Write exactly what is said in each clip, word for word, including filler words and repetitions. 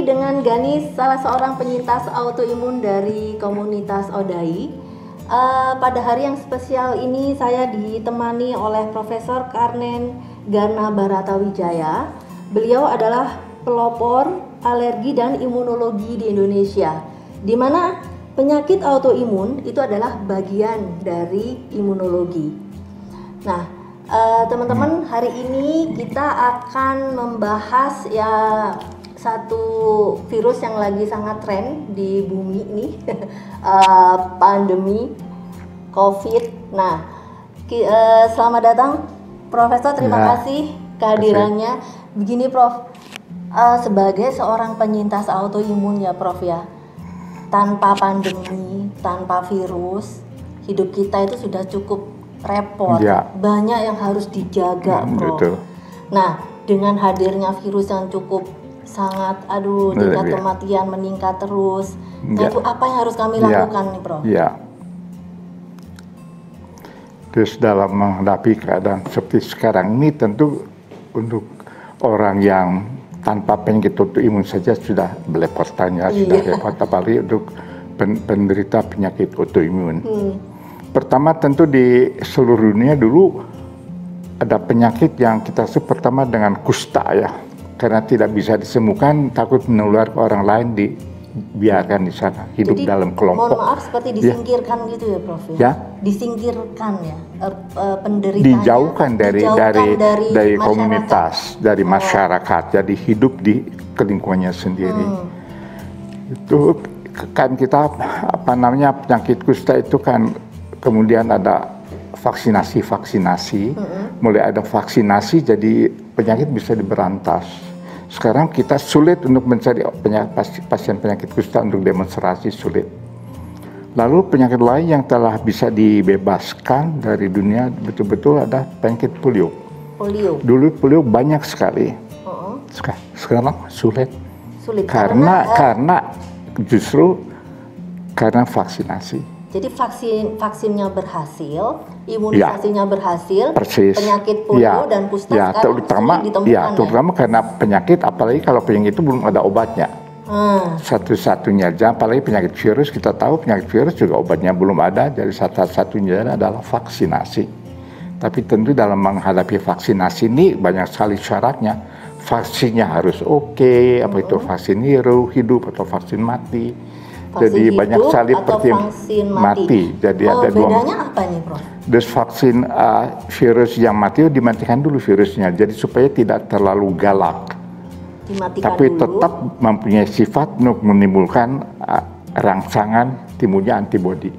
dengan Ganis, salah seorang penyintas autoimun dari komunitas ODAI. Uh, pada hari yang spesial ini saya ditemani oleh Profesor Karnen Gana Baratawijaya. Beliau adalah pelopor alergi dan imunologi di Indonesia, di mana penyakit autoimun itu adalah bagian dari imunologi. Nah, uh, teman-teman, hari ini kita akan membahas ya satu virus yang lagi sangat tren di bumi ini, uh, pandemi COVID. Nah, ki, uh, selamat datang Profesor, terima ya, kasih kehadirannya. Begini Prof, uh, sebagai seorang penyintas autoimun ya Prof ya, tanpa pandemi, tanpa virus, hidup kita itu sudah cukup repot, ya, banyak yang harus dijaga Prof. Betul. Nah, dengan hadirnya virus yang cukup sangat, aduh, tingkat kematian meningkat terus. Nah, ya, itu apa yang harus kami lakukan ya, nih, Prof? Ya. Terus dalam menghadapi keadaan seperti sekarang ini, tentu untuk orang yang tanpa penyakit autoimun saja sudah belepotannya, iya, sudah repot, apalagi untuk pen penderita penyakit autoimun. Hmm. Pertama tentu di seluruh dunia dulu ada penyakit yang kita sebut pertama dengan kusta ya. Karena tidak bisa disembuhkan, takut menular ke orang lain, dibiarkan di sana, hidup jadi, dalam kelompok. Mohon maaf, seperti disingkirkan ya, gitu ya Prof ya? Ya? Disingkirkan ya, uh, uh, penderitanya. Dijauhkan dari dijauhkan dari dari, dari komunitas, dari oh. masyarakat, jadi hidup di lingkungannya sendiri. Hmm. Itu kan kita, apa namanya, penyakit kusta itu kan kemudian ada vaksinasi-vaksinasi, hmm. mulai ada vaksinasi jadi penyakit bisa diberantas. Sekarang kita sulit untuk mencari pasien penyakit kusta untuk demonstrasi, sulit. Lalu penyakit lain yang telah bisa dibebaskan dari dunia betul-betul ada penyakit polio. Polio. Dulu polio banyak sekali. Uh-uh. Sekarang sulit. Sulit karena karena, karena justru karena vaksinasi. Jadi vaksin vaksinnya berhasil, imunisasinya ya, berhasil, persis. Penyakit polio ya, dan kusta ya, sekarang terutama, sulit ditemukan ya, terutama ya? Karena penyakit, apalagi kalau penyakit itu belum ada obatnya. Hmm. Satu-satunya aja, apalagi penyakit virus, kita tahu penyakit virus juga obatnya belum ada, jadi satu-satunya adalah vaksinasi. Tapi tentu dalam menghadapi vaksinasi ini banyak sekali syaratnya. Vaksinnya harus oke, okay, apa itu vaksin hidup atau vaksin mati. Vaksin jadi banyak sekali vaksin mati. mati. Jadi oh, ada bedanya dua. Apa nih, Prof? Terus vaksin uh, virus yang mati dimatikan dulu virusnya, jadi supaya tidak terlalu galak. Dimatikan Tapi dulu. Tetap mempunyai sifat untuk menimbulkan uh, rangsangan timbulnya antibodi.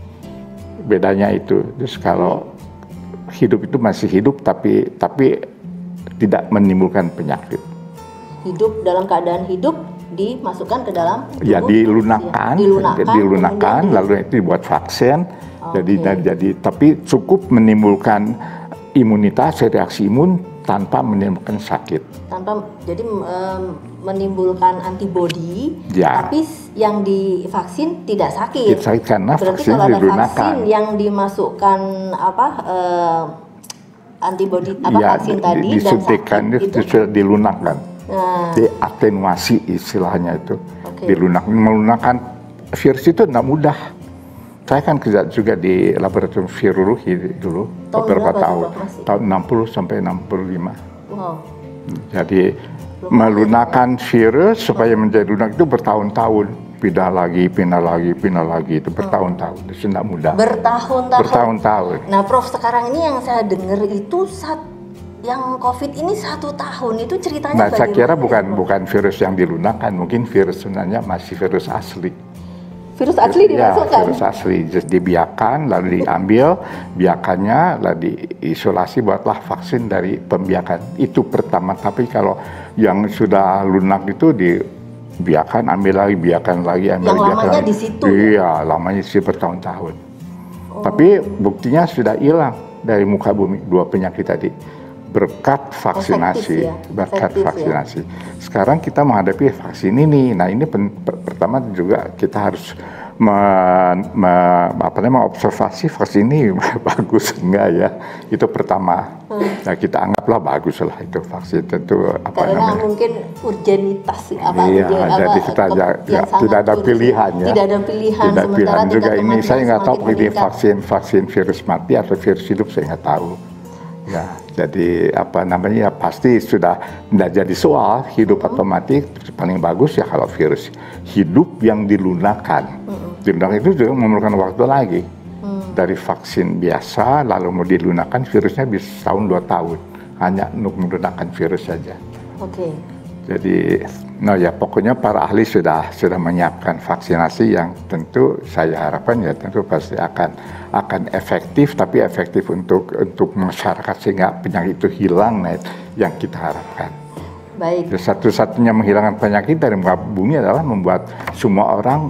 Bedanya itu. Terus kalau hidup itu masih hidup, tapi tapi tidak menimbulkan penyakit. Hidup dalam keadaan hidup dimasukkan ke dalam tubuh, ya dilunakkan, ya. dilunakkan, dilunakkan lalu itu dibuat vaksin. Okay. Jadi jadi tapi cukup menimbulkan imunitas, reaksi imun tanpa menimbulkan sakit. Tanpa jadi um, menimbulkan antibodi, ya. Tapi yang divaksin tidak sakit. Tidak sakit karena berarti vaksin kalau ada dilunakkan. Vaksin yang dimasukkan apa uh, antibodi apa ya, vaksin tadi disuntikan dan sakit itu sudah dilunakkan. Nah. Diatenuasi istilahnya itu, okay. Dilunak, melunakkan virus itu tidak mudah. Saya kan kerja juga di laboratorium virologi dulu tahun beberapa tahun, tahun enam puluh sampai enam puluh lima. Wow. Jadi Belum melunakkan virus supaya menjadi lunak itu bertahun-tahun, pindah lagi, pindah lagi, pindah lagi itu bertahun-tahun, itu tidak mudah. Bertahun-tahun. Bertahun-tahun. Nah, Prof, sekarang ini yang saya dengar itu satu. Yang COVID ini satu tahun itu ceritanya nah, bagaimana? Saya kira bukan ya, bukan virus yang dilunakkan, mungkin virus sebenarnya masih virus asli. Virus asli dimasukkan? Ya, virus asli, just dibiarkan lalu diambil, biakannya lalu diisolasi, buatlah vaksin dari pembiakan. Itu pertama, tapi kalau yang sudah lunak itu dibiarkan, ambil lagi, biarkan lagi, ambil yang lagi. Yang lamanya di situ? Iya, lamanya sih bertahun-tahun. Oh. Tapi buktinya sudah hilang dari muka bumi, dua penyakit tadi. Berkat vaksinasi, ya? berkat Efektif, vaksinasi. Ya? Sekarang kita menghadapi vaksin ini. Nah ini pen, per, pertama juga kita harus me, me, apa namanya, observasi vaksin ini bagus enggak ya, itu pertama. Hmm. Nah, kita anggaplah bagus lah itu vaksin, tentu apa karena namanya, mungkin urgenitas apa, iya, urgen, jadi apa, kita ya, ya, tidak ada pilihan ya, tidak ada pilihan, tidak pilihan juga ini. Saya nggak tahu ini meningkat. vaksin vaksin virus mati atau virus hidup, saya nggak tahu. Ya, jadi apa namanya, ya pasti sudah tidak jadi soal hidup hmm. atau mati. Paling bagus ya kalau virus hidup yang dilunakkan. Hmm. Dilunakkan itu juga memerlukan waktu lagi. Hmm. Dari vaksin biasa lalu mau dilunakkan virusnya bisa tahun dua tahun hanya untuk melunakkan virus saja. Oke. Okay. Jadi, nah ya pokoknya para ahli sudah sudah menyiapkan vaksinasi yang tentu saya harapkan ya tentu pasti akan akan efektif, tapi efektif untuk untuk masyarakat sehingga penyakit itu hilang, nah, yang kita harapkan. Baik. Satu-satunya menghilangkan penyakit dari muka bumi adalah membuat semua orang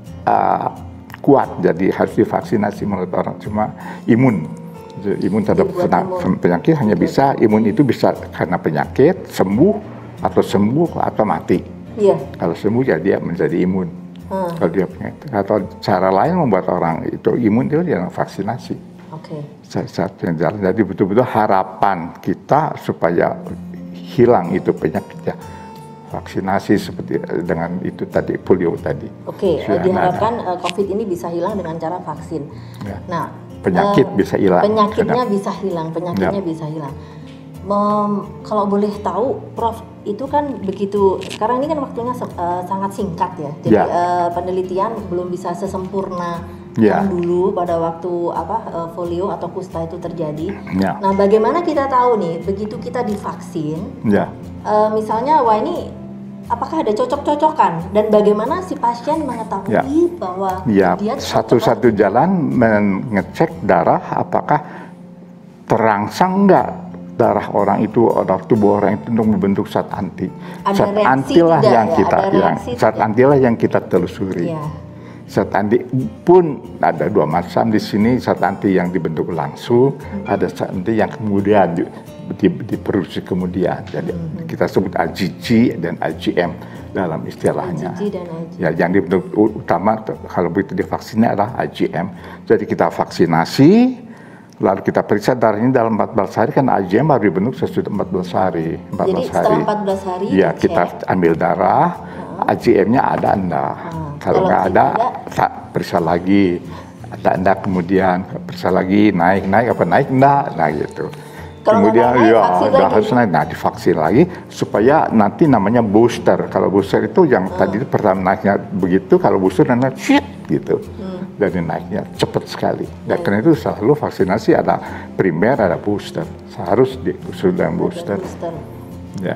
uh, kuat. Jadi harus divaksinasi menurut orang, cuma imun. Imun terhadap imun. penyakit hanya bisa, imun itu bisa karena penyakit sembuh atau sembuh atau mati. Iya. Kalau sembuh ya dia menjadi imun. Hmm. Kalau dia penyakit. Atau cara lain membuat orang itu imun itu dengan vaksinasi. Oke. Okay. Satu yang jalan. Jadi betul-betul harapan kita supaya hilang itu penyakitnya. Vaksinasi seperti dengan itu tadi, polio tadi. Oke, okay. diharapkan uh, COVID ini bisa hilang dengan cara vaksin. Ya. Nah, penyakit uh, bisa hilang. Penyakitnya bisa hilang, penyakitnya ya. bisa hilang. Mem, kalau boleh tahu, Prof, itu kan begitu, sekarang ini kan waktunya uh, sangat singkat ya, jadi ya. uh, penelitian belum bisa sesempurna ya. yang dulu pada waktu apa uh, polio atau kusta itu terjadi. Ya. Nah, bagaimana kita tahu nih, begitu kita divaksin, ya. uh, misalnya, wah ini apakah ada cocok-cocokan, dan bagaimana si pasien mengetahui ya. bahwa ya. dia satu-satu jalan mengecek darah apakah terangsang enggak darah orang itu atau tubuh orang itu untuk membentuk zat anti. Ada zat antilah tidak, yang ya? kita yang zat antilah yang kita telusuri. Ya. Zat anti pun ada dua macam di sini, zat anti yang dibentuk langsung, hmm. ada zat anti yang kemudian di, di, diproduksi kemudian. Jadi hmm. kita sebut I G G dan I G M dalam istilahnya. I G G dan I G M. Ya, yang dibentuk utama kalau begitu divaksinnya adalah I G M. Jadi kita vaksinasi, lalu kita periksa darahnya dalam empat belas hari, kan I G M baru dibentuk sesudah empat belas hari. empat belas Jadi setelah empat belas hari ya kita ambil darah, uh-huh. I G M-nya ada enggak. Uh-huh. Kalau nggak ada, ada, periksa lagi. Ada enggak, kemudian periksa lagi, naik, naik apa naik enggak, nah gitu. Kalau kemudian naik, ya udah harus naik, nah divaksin lagi supaya nanti namanya booster. Kalau booster itu yang uh-huh. tadi itu pertama naiknya begitu, kalau booster nanti shit gitu. Hmm. Dari naiknya cepat sekali. Ya, karena itu selalu vaksinasi ada primer, ada booster. Harus di dan booster. booster. Ya.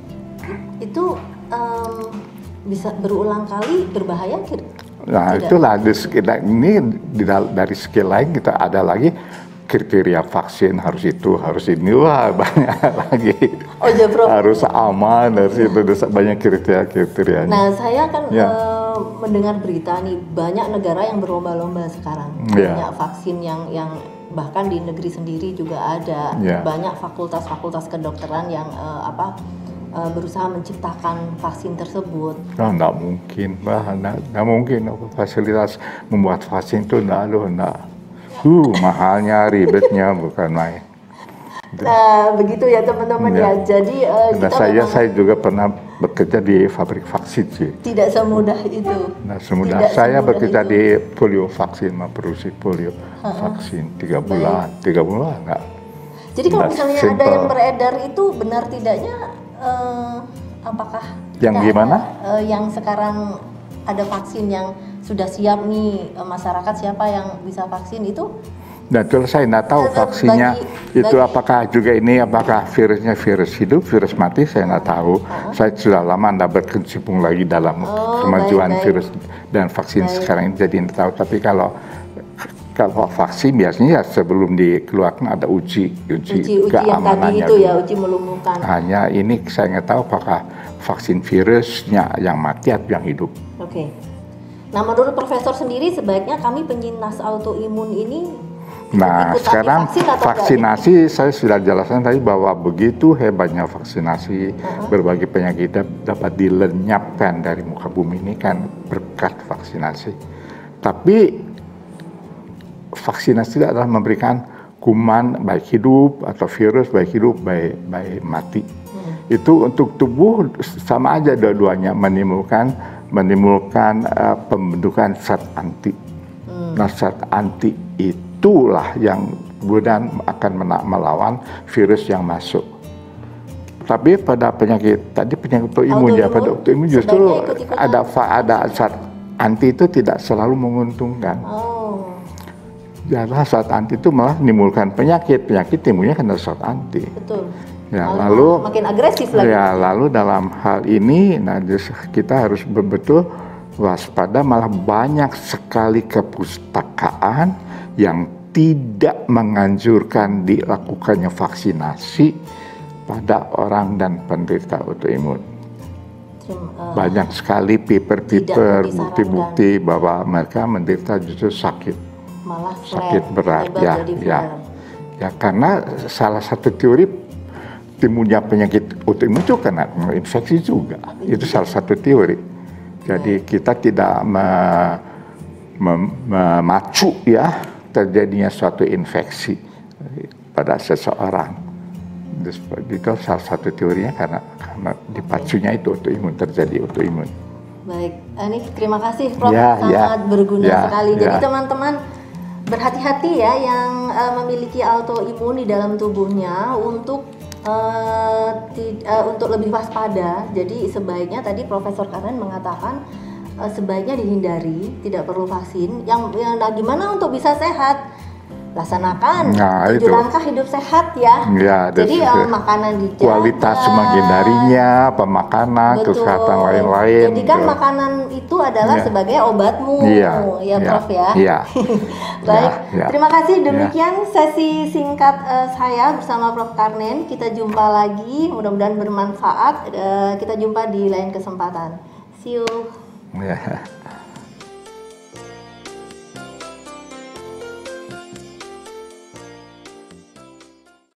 Itu um, bisa berulang kali berbahaya? Nah, tidak. Itulah ini dari skill lain kita ada lagi kriteria vaksin harus itu, harus ini, wah banyak lagi. Oh ya, Prof. Harus aman, harus itu banyak kriteria-kriterianya. Nah, saya kan ya. uh, mendengar berita nih, banyak negara yang berlomba-lomba sekarang. Ya. Banyak vaksin yang yang bahkan di negeri sendiri juga ada. Ya. Banyak fakultas-fakultas kedokteran yang uh, apa uh, berusaha menciptakan vaksin tersebut. Nah, enggak mungkin, bah, enggak, enggak mungkin fasilitas membuat vaksin itu enggak, loh, enggak. Uh, mahalnya, ribetnya, bukan main. Nah, begitu ya teman-teman ya. ya. Jadi uh, kita saya memang, saya juga pernah bekerja di pabrik vaksin sih. Tidak semudah itu. Nah, semudah Tidak saya semudah bekerja itu. di polio vaksin, memproduksi polio uh-huh. vaksin tiga bulan, Baik. tiga bulan enggak. Jadi kalau misalnya simple. ada yang beredar itu benar tidaknya, uh, apakah? Yang gimana? Uh, yang sekarang ada vaksin yang sudah siap nih, masyarakat siapa yang bisa vaksin itu? Nah, itu saya nggak tahu vaksinnya bagi, itu bagi, apakah juga ini apakah virusnya virus hidup, virus mati, saya nggak tahu. Uh-huh. Saya sudah lama nggak berkecimpung lagi dalam oh, kemajuan baik, virus baik. dan vaksin baik. sekarang ini, jadi nggak tahu. Tapi kalau kalau vaksin biasanya ya sebelum dikeluarkan ada uji uji, uji, uji keamanannya. Yang tadi itu ya, uji melumpuhkan. Hanya ini saya nggak tahu apakah vaksin virusnya yang mati atau yang hidup. Oke. Okay. Nah, menurut Profesor sendiri sebaiknya kami penyintas autoimun ini Nah, sekarang vaksinasi saya sudah jelaskan tadi bahwa begitu hebatnya vaksinasi, uh-huh. berbagai penyakit dapat dilenyapkan dari muka bumi ini kan berkat vaksinasi. Tapi vaksinasi adalah memberikan kuman baik hidup atau virus baik hidup baik baik mati. Hmm. Itu untuk tubuh sama aja dua-duanya menimbulkan menimbulkan uh, pembentukan zat anti. Hmm. Nah zat anti itulah yang kemudian akan melawan virus yang masuk. Tapi pada penyakit tadi penyakit autoimun ya, pada autoimun justru ada ada zat anti itu tidak selalu menguntungkan. Oh. Jadi zat anti itu malah menimbulkan penyakit, penyakit timbulnya karena zat anti. Betul. Ya, malah lalu makin agresif lagi. Ya, lalu dalam hal ini, nah kita harus betul-betul waspada. Malah banyak sekali kepustakaan yang tidak menganjurkan dilakukannya vaksinasi pada orang dan penderita autoimun. Uh, Banyak sekali paper-paper, bukti-bukti bahwa mereka menderita justru sakit, malah sakit berat, ya, ya, ya. Karena salah satu teori timbulnya penyakit autoimun itu karena infeksi juga, itu salah satu teori. Jadi kita tidak me, me, memacu ya terjadinya suatu infeksi pada seseorang. Itu salah satu teorinya karena karena dipacunya itu autoimun, terjadi autoimun. Baik, ini terima kasih Prof, ya, sangat ya, berguna ya, sekali. Jadi ya. teman-teman berhati-hati ya yang uh, memiliki autoimun di dalam tubuhnya untuk uh, ti, uh, untuk lebih waspada. Jadi sebaiknya tadi Profesor Karnen mengatakan uh, sebaiknya dihindari, tidak perlu vaksin. Yang, yang nah gimana untuk bisa sehat? Laksanakan nah, tujuh langkah hidup sehat ya. Ya jadi uh, makanan dijaga, kualitas menghindarinya, pemakanan, betul, kesehatan lain-lain. Jadi kan gitu. Makanan itu adalah ya. Sebagai obatmu, ya, ya Prof ya. ya. Baik, ya, ya. Terima kasih. Demikian ya. Sesi singkat uh, saya bersama Prof Karnen. Kita jumpa lagi, mudah-mudahan bermanfaat. Uh, kita jumpa di lain kesempatan. See you. Ya.